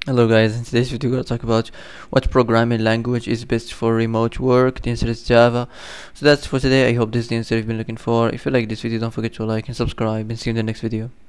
Hello guys, in today's video we're going to talk about what programming language is best for remote work. The answer is Java. So that's for today. I hope this is the answer you've been looking for. If you like this video, don't forget to like and subscribe, and see you in the next video.